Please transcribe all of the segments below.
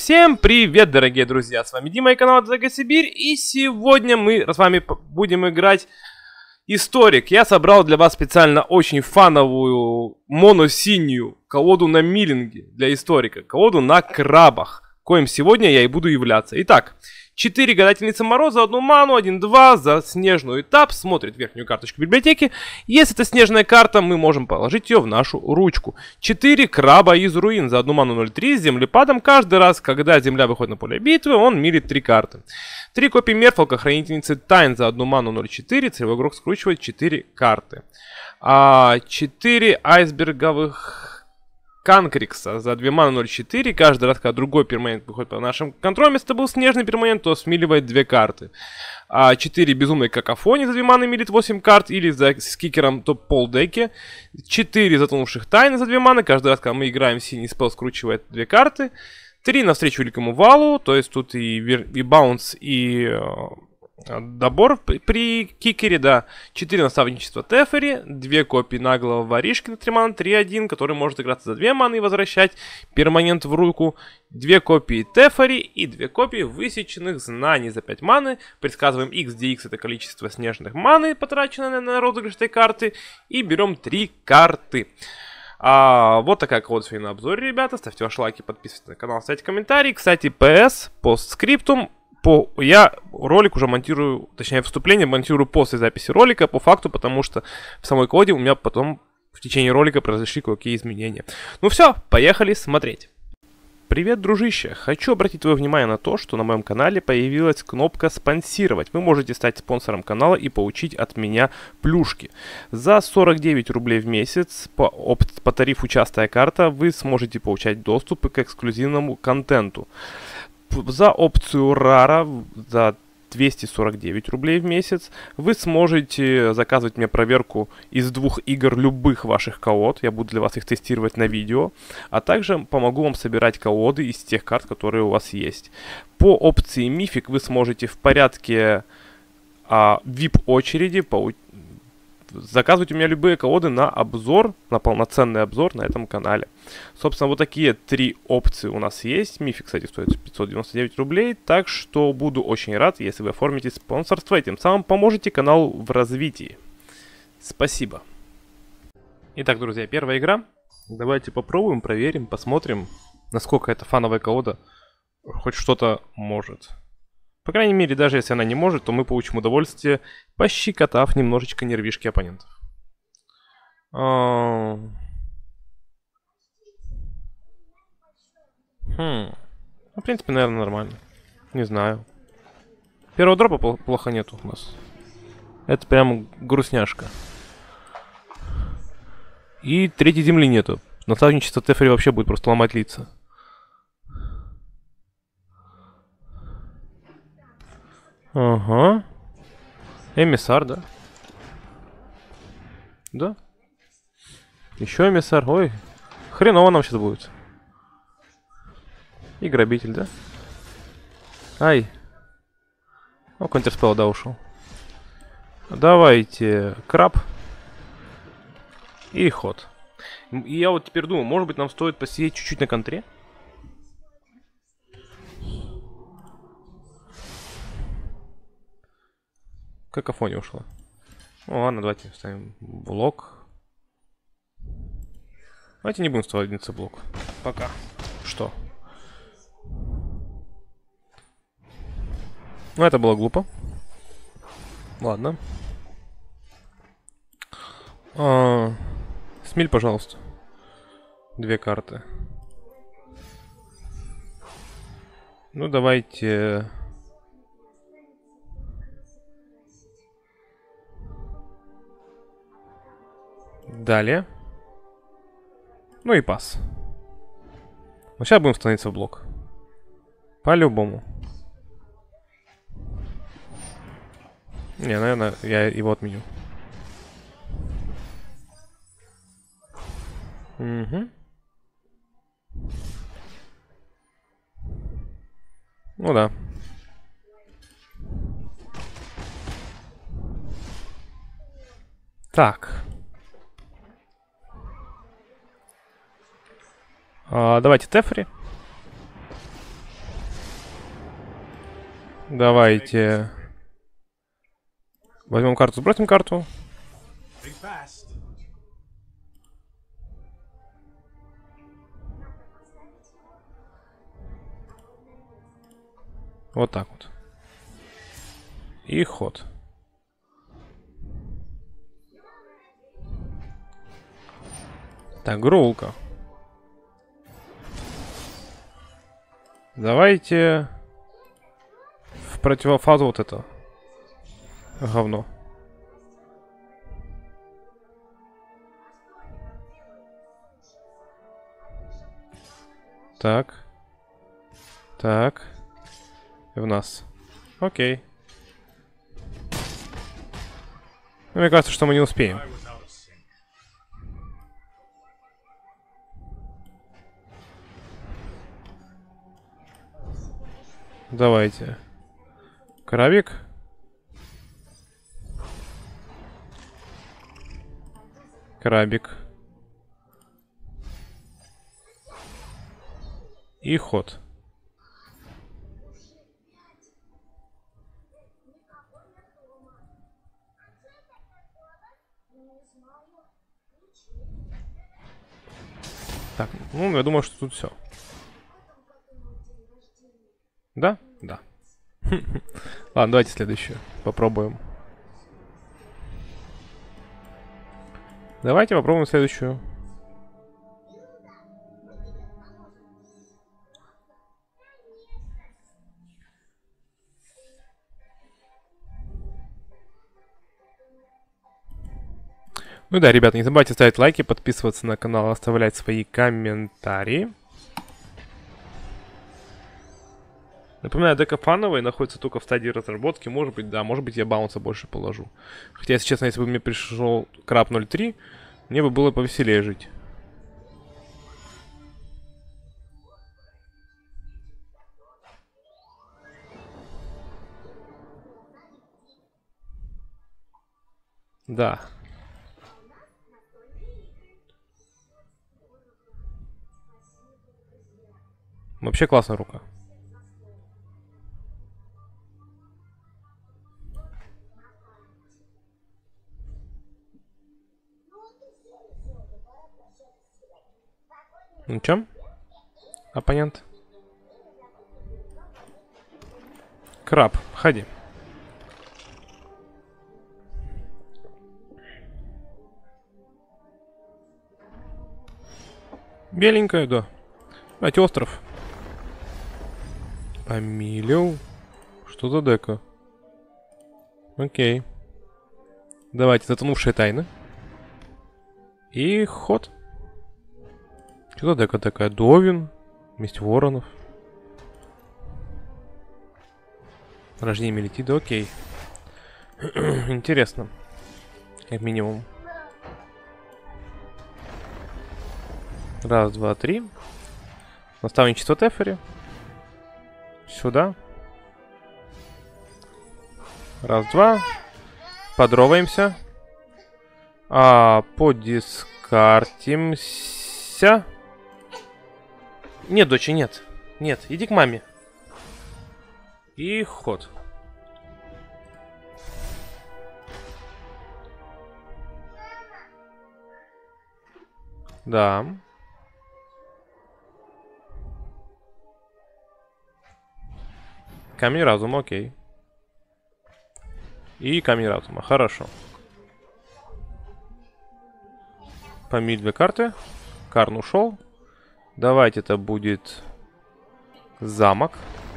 Всем привет, дорогие друзья, с вами Дима и канал Дзага Сибирь, и сегодня мы с вами будем играть Историк. Я собрал для вас специально очень фановую моно-синюю колоду на миллинге для Историка, колоду на крабах, коим сегодня я и буду являться. Итак, 4 гадательницы Мороза, 1 ману, 1-2 за снежный этап, смотрит верхнюю карточку библиотеки. Если это снежная карта, мы можем положить ее в нашу ручку. 4 краба из руин за 1 ману 0-3 с землепадом. Каждый раз, когда земля выходит на поле битвы, он мирит 3 карты. 3 копии Мерфолка, хранительницы тайн за 1 ману 0-4, целевой игрок скручивает 4 карты. 4 айсберговых Канкрикса за 2 мана 0-4. Каждый раз, когда другой перманент выходит по нашим контролям, если это был снежный перманент, то смиливает 2 карты. 4 безумной какофонии за 2 маны милит 8 карт, или за с кикером то полдеки. 4 затонувших тайны за 2 маны. Каждый раз, когда мы играем, синий спел скручивает 2 карты. 3 навстречу великому валу, то есть тут и баунс, и добор при кикере, да. 4 наставничества Тефери, 2 копии наглого воришки на 3 маны, 3-1, который может играться за 2 маны и возвращать перманент в руку. 2 копии Тефери и 2 копии высеченных знаний за 5 маны. Предсказываем x, где x это количество снежных маны, потраченное на розыгрыш этой карты. И берем 3 карты. Вот такая колода сегодня на обзоре, ребята. Ставьте ваши лайки, подписывайтесь на канал, ставьте комментарии. Кстати, PS, постскриптум. Я ролик уже монтирую, точнее вступление монтирую после записи ролика по факту, потому что в самой коде у меня потом в течение ролика произошли кое-какие изменения. Ну все, поехали смотреть. Привет, дружище! Хочу обратить твое внимание на то, что на моем канале появилась кнопка «Спонсировать». Вы можете стать спонсором канала и получить от меня плюшки. За 49 рублей в месяц по тарифу «Частая карта» вы сможете получать доступ к эксклюзивному контенту. За опцию Рара за 249 рублей в месяц вы сможете заказывать мне проверку из 2 игр любых ваших колод. Я буду для вас их тестировать на видео. А также помогу вам собирать колоды из тех карт, которые у вас есть. По опции Мифик вы сможете в порядке VIP очереди заказывать у меня любые колоды на обзор, на полноценный обзор на этом канале. Собственно, вот такие 3 опции у нас есть. Мифик, кстати, стоит 599 рублей. Так что буду очень рад, если вы оформите спонсорство и тем самым поможете каналу в развитии. Спасибо. Итак, друзья, первая игра. Давайте попробуем, проверим, посмотрим, насколько эта фановая колода хоть что-то может. По крайней мере, даже если она не может, то мы получим удовольствие, пощекотав немножечко нервишки оппонентов. Ну, в принципе, наверное, нормально. Не знаю. Первого дропа плохо нету у нас. Это прям грустняшка. И 3-й земли нету. Наставничество Тефери вообще будет просто ломать лица. Ага. Эмиссар, да? Да. Еще эмиссар. Ой. Хреново нам сейчас будет. И грабитель, да? Ай. О, контрспел, да, ушел. Давайте краб. И ход. И я вот теперь думаю, может быть нам стоит посидеть чуть-чуть на контре? Какофония ушла. Ну ладно, давайте ставим блок. Давайте не будем ставить блок. Пока. Что? Ну это было глупо. Ладно. Смиль, пожалуйста. 2 карты. Ну давайте... Далее. Ну и пас. Но сейчас будем становиться в блок. По-любому. Не, наверное, я его отменю. Угу. Ну да. Так. Давайте Тефри. Давайте. Возьмем карту, сбросим карту. Вот так вот. И ход. Так, гроулка. Давайте в противофазу вот это говно. Так. Так. И в нас. Окей. Мне кажется, что мы не успеем. Давайте. Крабик. Крабик. И ход. Так, ну, я думаю, что тут все. Да? Да. Ладно, давайте следующую. Попробуем. Давайте попробуем следующую. Ну да, ребята, не забывайте ставить лайки, подписываться на канал, оставлять свои комментарии. Напоминаю, дека фановая, находится только в стадии разработки. Может быть, да, может быть, я баунса больше положу. Хотя, если честно, если бы мне пришел краб 03, мне бы было повеселее жить. Да. Вообще классная рука. Ну чё? Оппонент. Краб, ходи. Беленькая, да. Давайте остров. Помилил. Что за дека? Окей. Давайте, затонувшие тайны. И ход. Что за дека такая? Довин. Месть воронов. Рождение Мелитида, окей. Интересно. Как минимум. Раз, два, три. Наставничество Тефери. Сюда. Раз, два. Подроваемся. Подискартимся. Нет, доча, нет. Нет, иди к маме. И ход. Да. Камень разума, окей. И камень разума, хорошо. Помиль две карты. Карн ушел. Давайте это будет замок.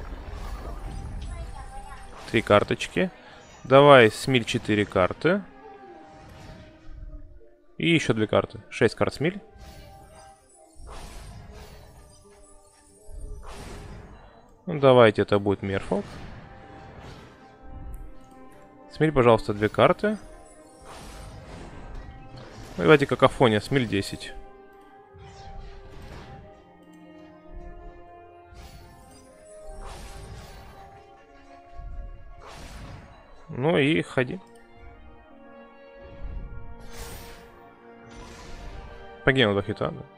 3 карточки. Давай смиль 4 карты. И еще 2 карты. 6 карт смиль. Ну, давайте это будет Мерфолд. Смиль, пожалуйста, 2 карты. Давайте какофония, смиль 10. Ну и ходи. Погибнул 2 хита, да.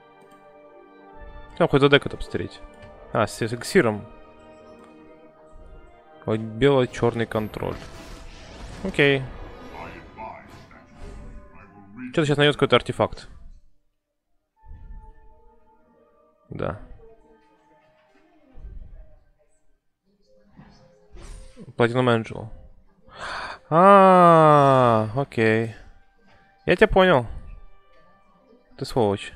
Там хоть за дека-то посмотреть. А, с эликсиром. Бело-черный контроль. Окей. Что-то сейчас найдет какой-то артефакт. Да. Platinum Angel. Окей. Я тебя понял. Ты сволочь.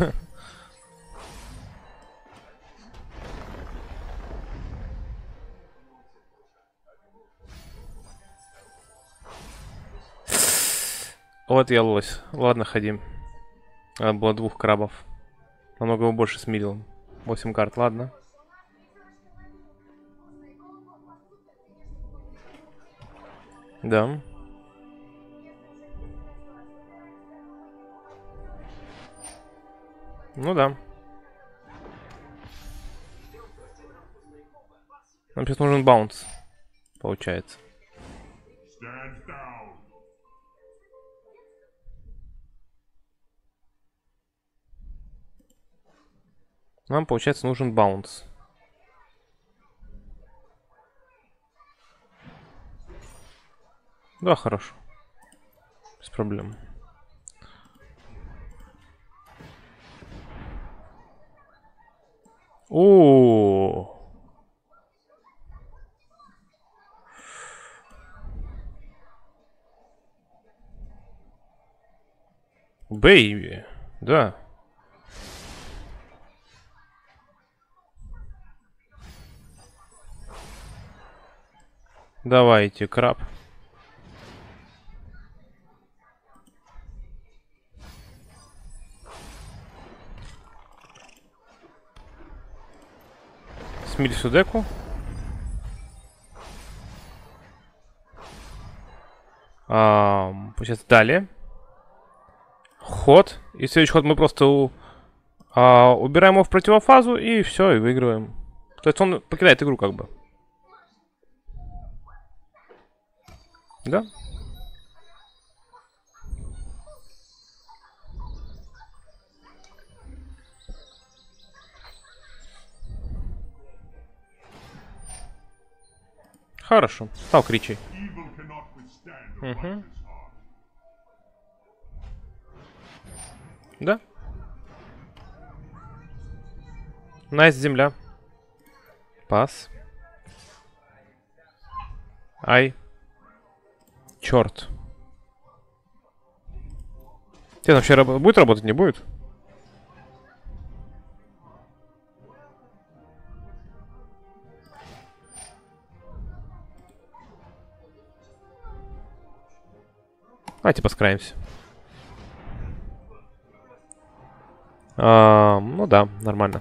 Вот я лось. Ладно, ходим. Надо было 2 крабов. Намного его больше смирил. 8 карт, ладно. Да. Ну да. Нам сейчас нужен баунс. Получается. Нам, получается, нужен баунс. Да, хорошо. Без проблем. О. Бэйби. Да. Давайте, краб. Смирь всю деку. Сейчас далее. Ход. И следующий ход мы просто убираем его в противофазу и все, и выигрываем. То есть он покидает игру как бы. Да? Хорошо. Стал кричей. Угу. Да? Найс, земля. Пас. Ай. Черт. Тебе вообще будет работать, не будет? Давайте поскраемся. Ну да, нормально.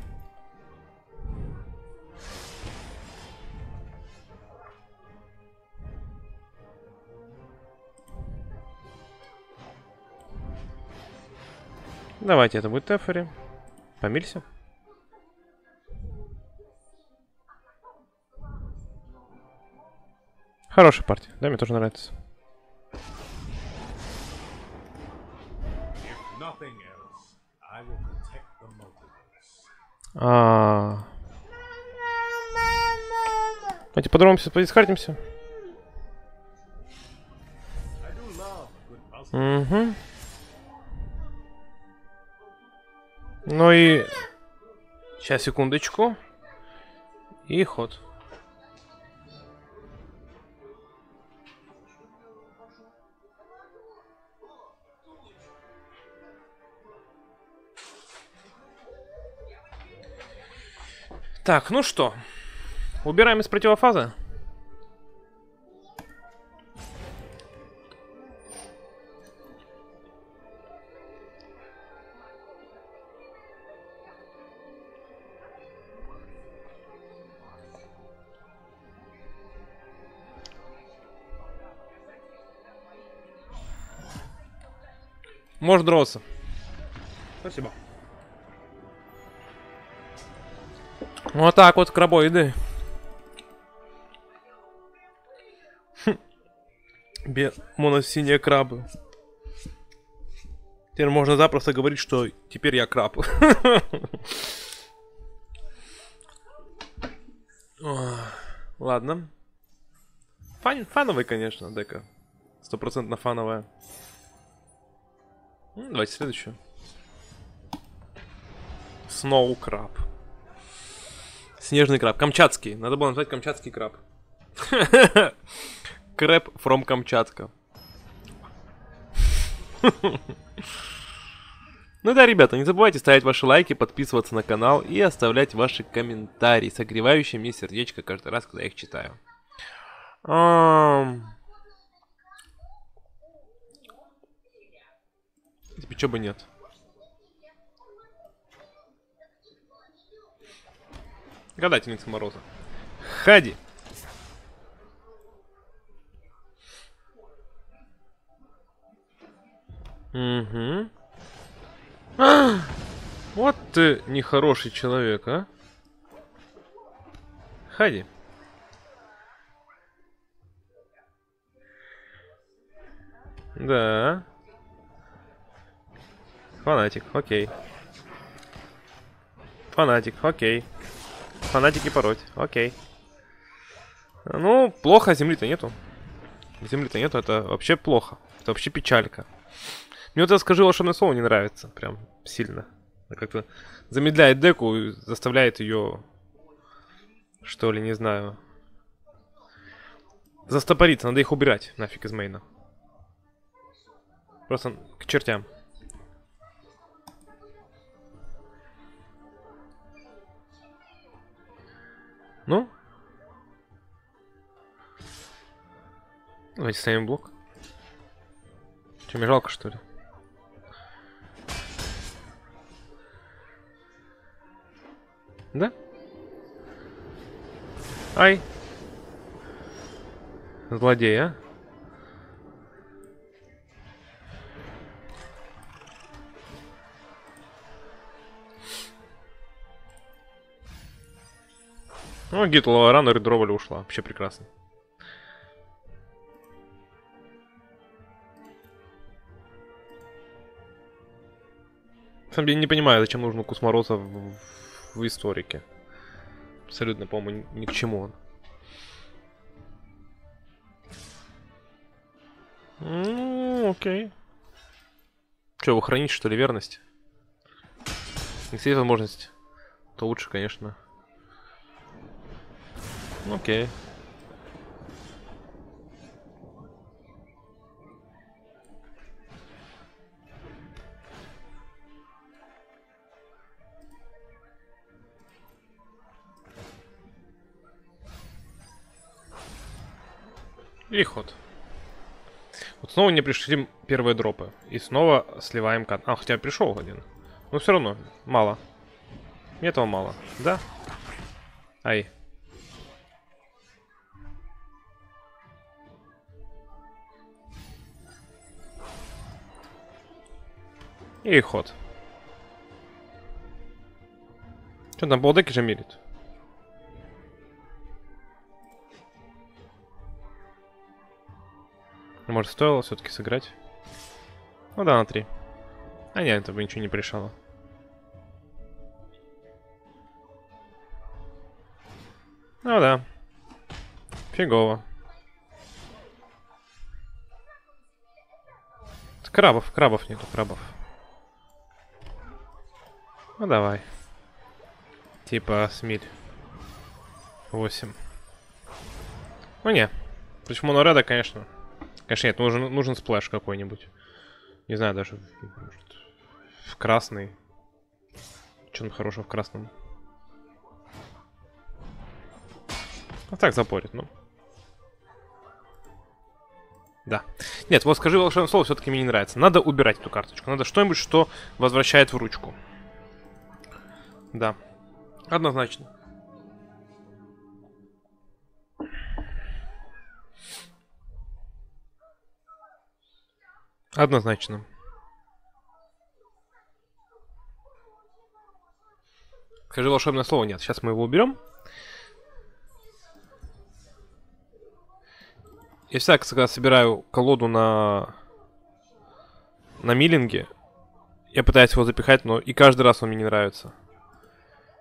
Давайте, это будет Тефери. Помирься. Хорошая партия. Да, мне тоже нравится. Давайте подробимся, подискартимся. Угу. Ну и... Сейчас, секундочку. И ход. Так, ну что? Убираем из противофазы. Может драться. Спасибо. Вот так вот, крабоиды. Моносиние крабы. Теперь можно запросто говорить, что теперь я краб. Ладно. Фановый, конечно, дека. 100% фановая. Давайте следующую. Snow краб. Снежный краб. Камчатский. Надо было назвать камчатский краб. Крэб from Камчатка. Ну да, ребята, не забывайте ставить ваши лайки, подписываться на канал и оставлять ваши комментарии, согревающие мне сердечко каждый раз, когда я их читаю. Тебе чё бы нет? Гадательница Мороза. Хади. Угу. Вот ты нехороший человек, а? Хади. Да. Фанатик, окей. Фанатик, окей. Фанатики пороть, окей. Ну, плохо, земли-то нету. Земли-то нету, это вообще плохо. Это вообще печалька. Мне вот это, скажи, волшебное слово не нравится. Прям сильно. Как-то замедляет деку и заставляет ее... Что ли, не знаю. Застопориться, надо их убирать нафиг из мейна. Просто к чертям. Ну? Давайте ставим блок. Че, мне жалко, что ли? Да? Ай. Злодей, а? Ну, гид Лаварана редровали ушла. Вообще прекрасно. На самом деле не понимаю, зачем нужен укус Мороза в историке. Абсолютно, по-моему, ни к чему он. Ну, окей. Че, его хранить, что ли, верность? Если есть возможность, то лучше, конечно. Окей. И ход. Вот снова не пришли первые дропы. И снова сливаем кат. А, хотя пришел один. Но все равно мало. Мне этого мало. Да? Ай. И ход. Что там, полдеки же мирит? Может, стоило все-таки сыграть? Ну да, на 3. А нет, это бы ничего не порешало. Ну да. Фигово. Крабов нету, крабов. Ну давай. Типа смиль. 8. Ну не. Против монореда, конечно. Конечно, нет, нужен сплэш какой-нибудь. Не знаю, даже может, в красный. Что там хорошего в красном? А так запорит, ну. Да. Нет, вот скажи волшебное слово, все-таки мне не нравится. Надо убирать эту карточку. Надо что-нибудь, что возвращает в ручку. Да. Однозначно. Однозначно. Скажи волшебное слово, нет. Сейчас мы его уберем. Я всегда, когда собираю колоду на миллинге, я пытаюсь его запихать, но и каждый раз он мне не нравится.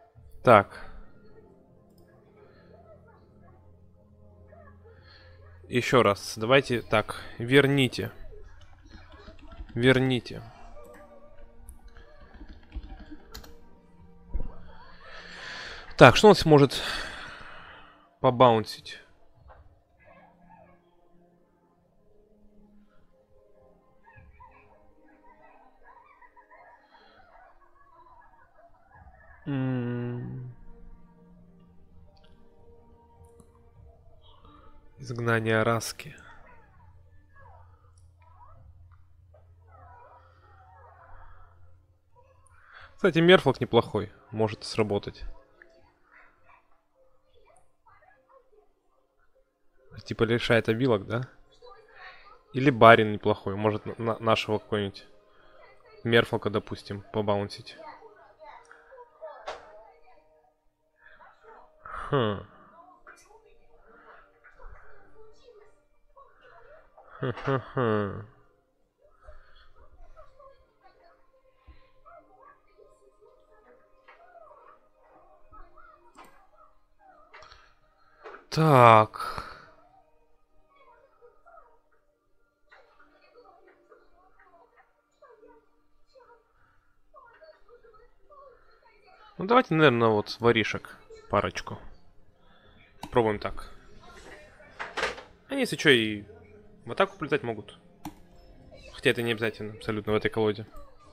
Так. Еще раз. Давайте так. Верните. Верните. Так, что у нас может побаунсить? Изгнание Раски. Кстати, Мерфлок неплохой. Может сработать. Типа лишает обилок, да? Или Барин неплохой. Может нашего какой-нибудь Мерфлока, допустим, побаунсить. Хм. Ха-ха-ха. Так. Ну давайте, наверное, вот воришек парочку. Пробуем так. Они, если что, и в атаку полетать могут. Хотя это не обязательно абсолютно в этой колоде.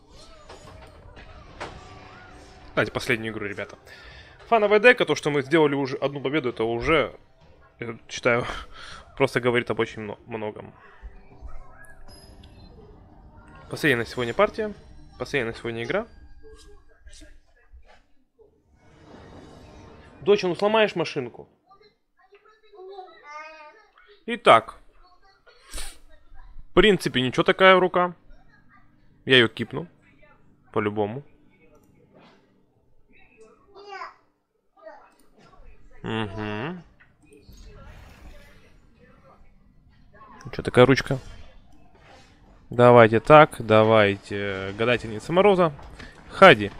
Давайте последнюю игру, ребята. Фановая дека, то, что мы сделали уже одну победу, это уже, я считаю, просто говорит об очень многом. Последняя на сегодня партия. Последняя на сегодня игра. Доча, ну сломаешь машинку. Итак. В принципе, ничего, такая рука. Я ее кипну. По-любому. Угу. Что такая ручка? Давайте так, давайте. Гадательница Мороза. Хади.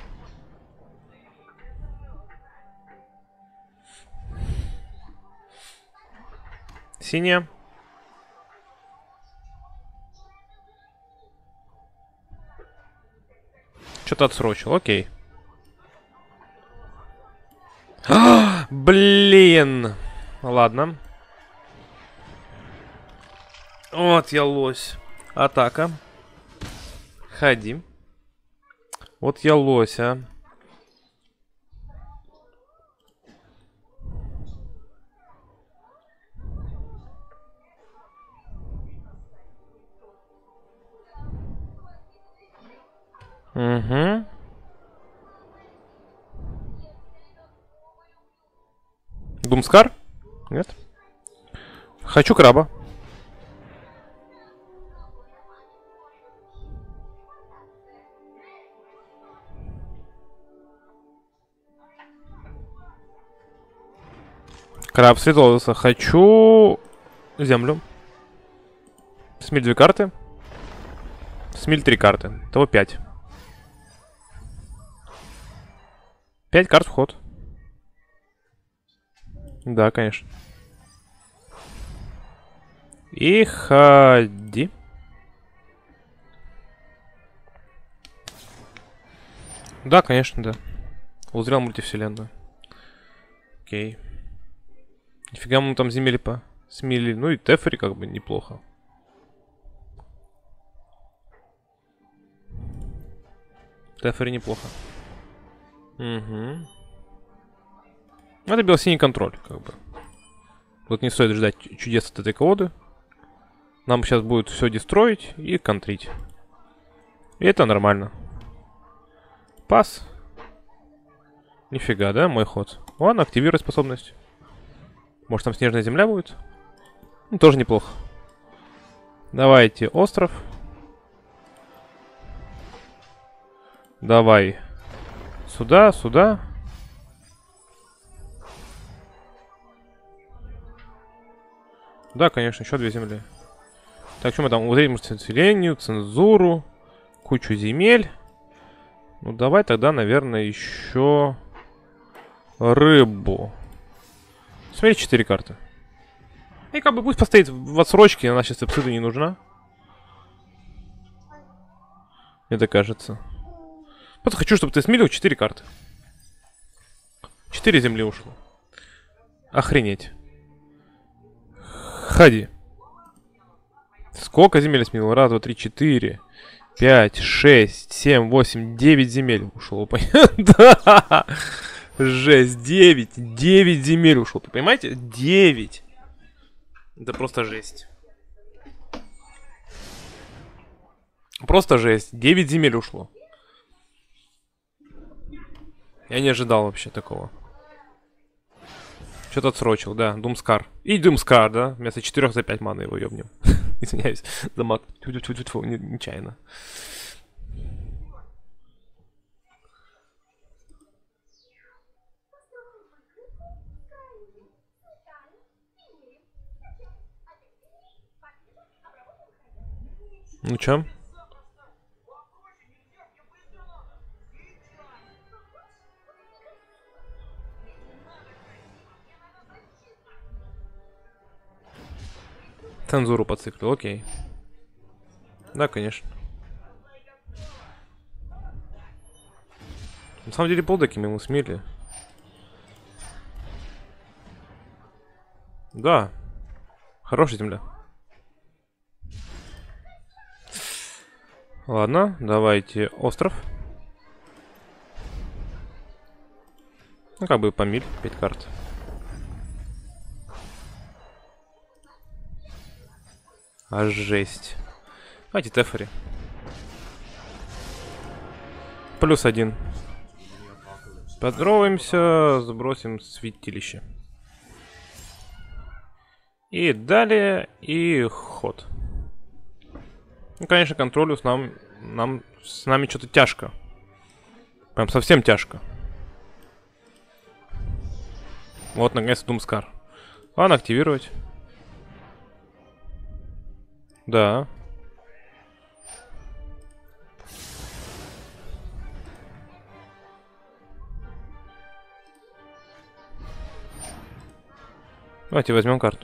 Синяя. Что-то отсрочил, окей. Блин. Ладно. Вот я лось. Атака. Ходи. Вот я лось, а. Угу. Думскар? Нет. Хочу краба. Краб срезался. Хочу землю. Смиль 2 карты. Смиль 3 карты. Того 5. 5 карт в ход. Да, конечно. И ходи. Да, конечно, да. Узрел мультивселенную. Окей. Нифига мы там земли по смели. Ну и Тефери как бы неплохо. Тефери неплохо. Угу. Это бело-синий контроль, как бы. Вот не стоит ждать чудес от этой колоды. Нам сейчас будет все дестроить и контрить. И это нормально. Пас. Нифига, да, мой ход. Ладно, активируй способность. Может там снежная земля будет? Ну, тоже неплохо. Давайте остров. Давай. Сюда, сюда. Да, конечно, еще 2 земли. Так, что мы там? Узрим населению, цензуру, кучу земель. Ну, давай тогда, наверное, еще рыбу. Смотри, 4 карты. И как бы пусть постоит в отсрочке, она сейчас абсолютно не нужна. Мне кажется. Просто хочу, чтобы ты смелил 4 карты. 4 земли ушло. Охренеть. Ходи. Сколько земель смелил? Раз, два, три, 4, 5, 6, 7, 8, 9 земель ушло. Да. Жесть. 9 земель ушло. Вы понимаете? 9. Это просто жесть. Просто жесть. 9 земель ушло. Я не ожидал вообще такого. Что-то отсрочил, да. Думскар. И Думскар, да? Вместо 4 за 5 маны его ёбнем. Извиняюсь за мат. Тьфу-тьфу-тьфу, нечаянно. Ну чё? Цензуру поциклил, окей. Да, конечно. На самом деле полдеки мы ему смели. Да. Хорошая земля. Ладно, давайте остров. Ну, как бы по миль, 5 карт. А жесть. Давайте Тефери. +1. Поздороваемся, сбросим святилище. И далее, и ход. Ну, конечно, контролю с нами что-то тяжко. Прям совсем тяжко. Вот, наконец-то Думскар. Ладно, активировать. Да. Давайте возьмем карту.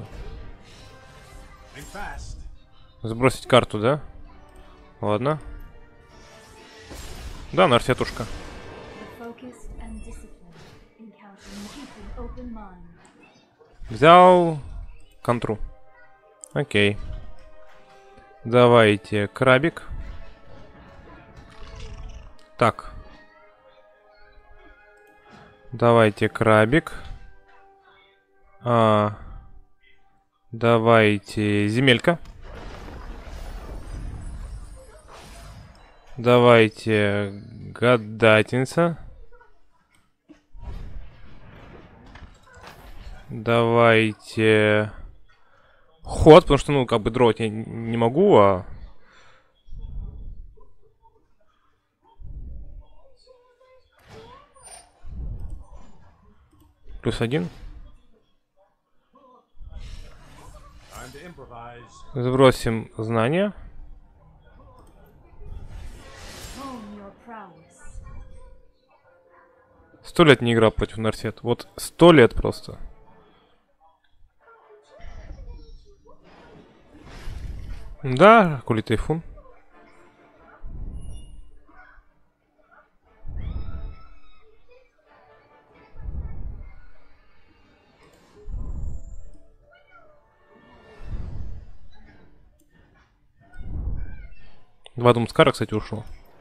Сбросить карту, да? Ладно. Да, нарсетушка. Взял контру. Окей. Давайте крабик. Так. Давайте крабик. Давайте земелька. Давайте гадательница. Давайте ход, потому что, ну, как бы дроть я не могу, а... +1. Сбросим знания. Сто лет не играл против Нарсет. Вот 100 лет просто. Да, Кули Тайфун. Два Думскара, кстати, ушло.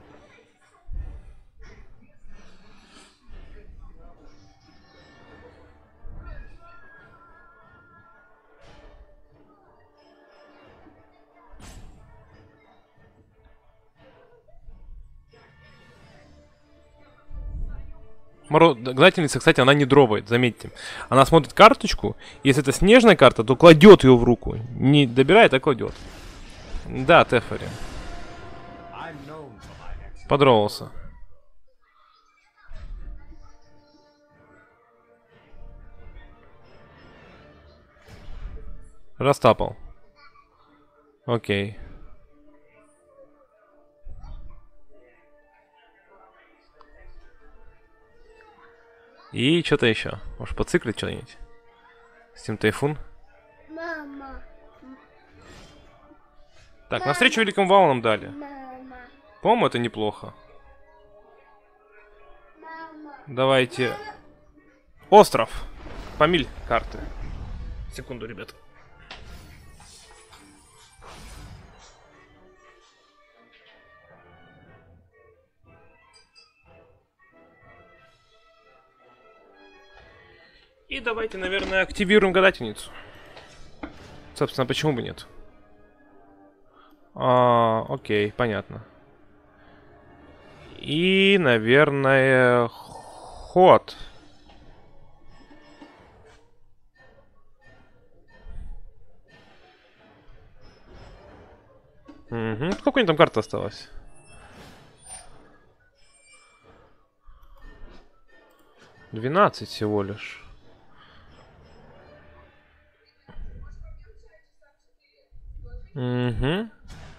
Гадательница, кстати, она не дровает, заметьте. Она смотрит карточку, если это снежная карта, то кладет ее в руку. Не добирает, а кладет. Да, Тефери. Подровался. Растапал. Окей. И что-то еще. Может, поциклить что-нибудь? Steam Typhoon. Так, навстречу великому валу нам дали. По-моему, это неплохо. Давайте. Остров. Фамиль карты. Секунду, ребят. И давайте, наверное, активируем гадательницу. Собственно, почему бы нет? Окей, понятно. И, наверное, ход. Угу. Сколько у них там карт осталось? $12 всего лишь. Угу.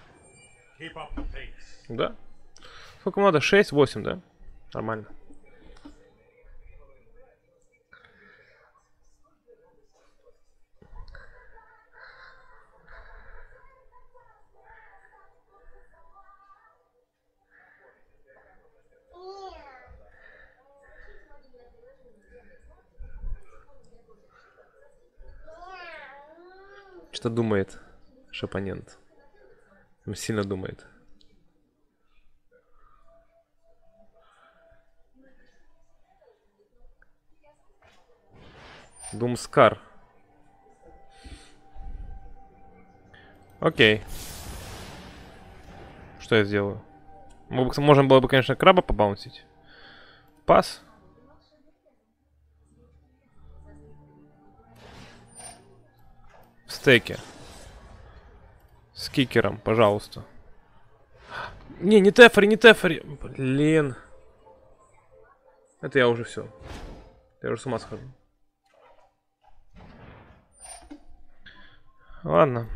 Да. Сколько надо? 6, 8, да? Нормально. Что думает оппонент? Он сильно думает. Думскар. Окей. Что я сделаю? Можно было бы, конечно, краба побаунсить. Пас. В стеке. С кикером, пожалуйста. Не тефари, не тефари. Блин. Это я уже все. Я уже с ума схожу. Ладно.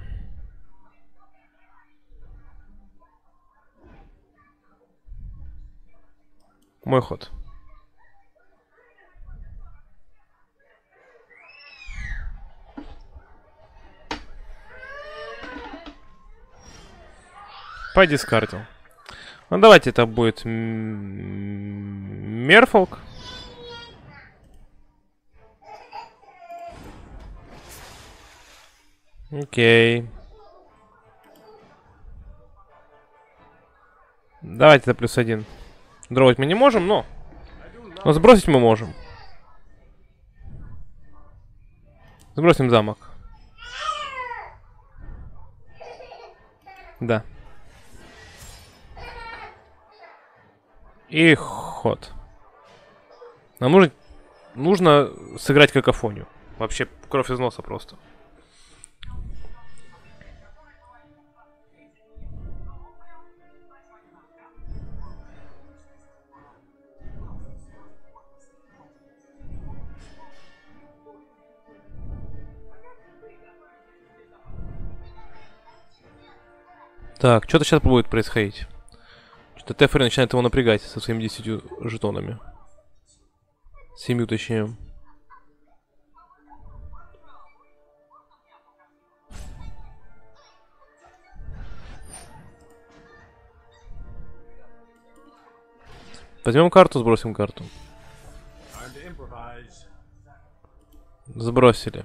Мой ход. Подискардил. Ну давайте это будет Мерфолк. Окей. Давайте это +1. Дровать мы не можем, но сбросить мы можем. Сбросим замок. Да. И ход. Нам нужно сыграть какофонию. Вообще кровь из носа просто. Так, что-то сейчас будет происходить. Что-то Тефери начинает его напрягать со своими 10 жетонами. 7, точнее. Возьмем карту, сбросим карту. Сбросили.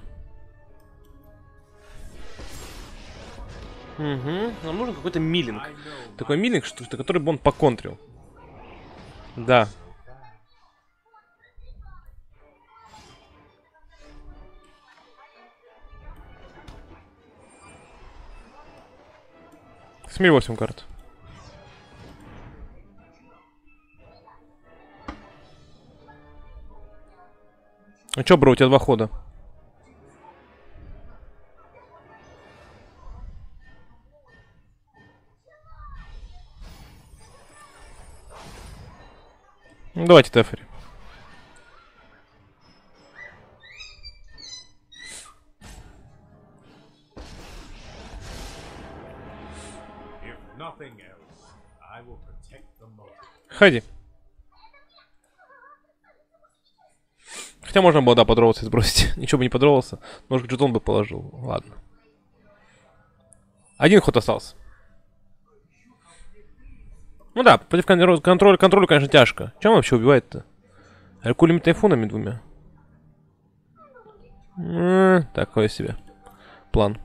Угу. Нам нужен какой-то миллинг. Такой миллинг, который бы он поконтрил. Да. Смей 8 карт. А чё, бро, у тебя 2 хода. Ну, давайте Тефери. Ходи. Хотя можно было, да, подроваться и сбросить. Ничего бы не подровался. Может, жетон бы положил. Ладно. 1 ход остался. Ну да, против контроля, конечно, тяжко. Чем он вообще убивает-то? Рекулими тайфунами двумя. Такое себе. План.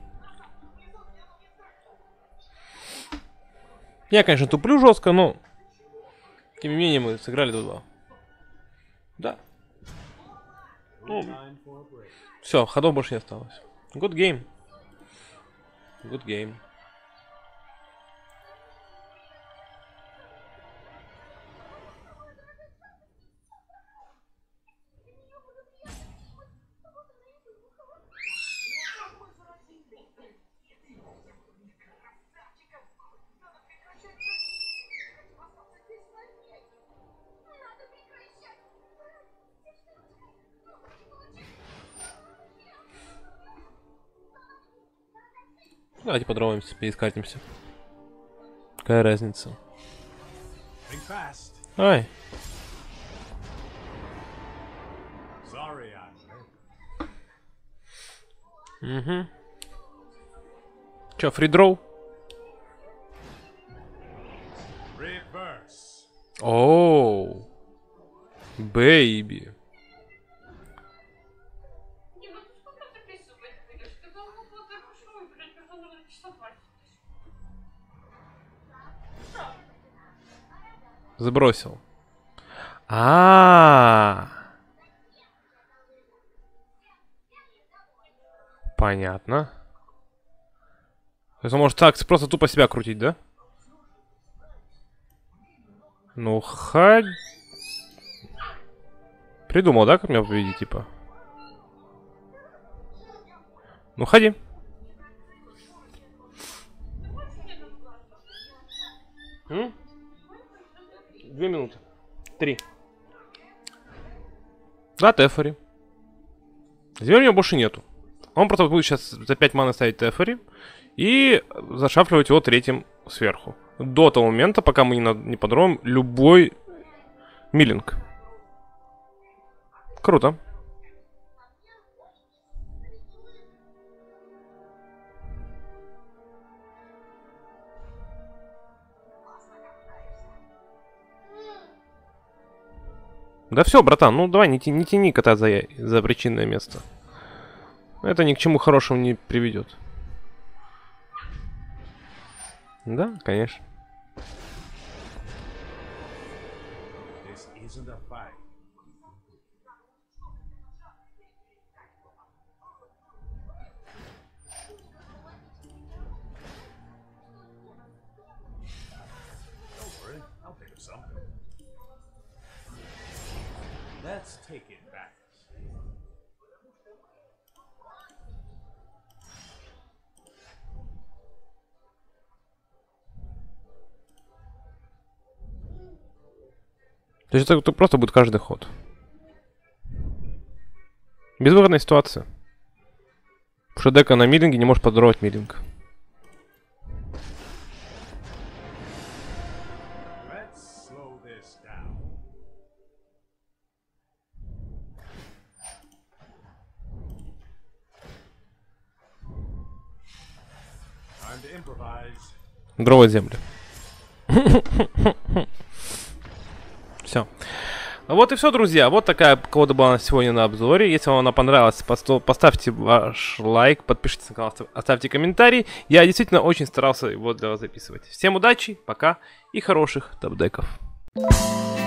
Я, конечно, туплю жестко, но... Тем не менее, мы сыграли 2-2. Да. Ну, все, ходов больше не осталось. Good game. Good game. Давайте подроваемся, перескатимся. Какая разница? Ай. Угу. Чё, фридроу? Оу. Бэйби. Забросил. Понятно. То есть он может так просто тупо себя крутить, да? Ну, Придумал, да, как меня победить, типа? Ну, ходи. М? 2 минуты. 3. Да, Тефери. Теперь у него больше нету. Он просто будет сейчас за 5 маны ставить Тефери и зашафливать его третьим сверху. До того момента, пока мы не подровим любой миллинг. Круто. Да все, братан, ну давай, не тяни кота за причинное место. Это ни к чему хорошему не приведет. Да, конечно. Let's take it back. То есть это просто будет каждый ход. Безвыходная ситуация. Потому что дека на миллинге не может подоровать миллинг. Дрова земли. Все. Вот и все, друзья. Вот такая колода была сегодня на обзоре. Если вам она понравилась, поставьте ваш лайк, подпишитесь на канал, оставьте комментарий. Я действительно очень старался его для вас записывать. Всем удачи, пока и хороших топ-деков.